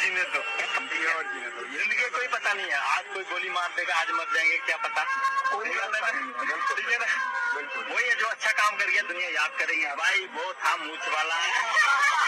जीने दो, और जीने दो। जिंदगी का कोई पता नहीं है, आज कोई गोली मार देगा, आज मर जाएंगे, क्या पता। कोई ठीक है ना, वही है जो अच्छा काम कर गया दुनिया याद करेगी, भाई वो था मूछ वाला।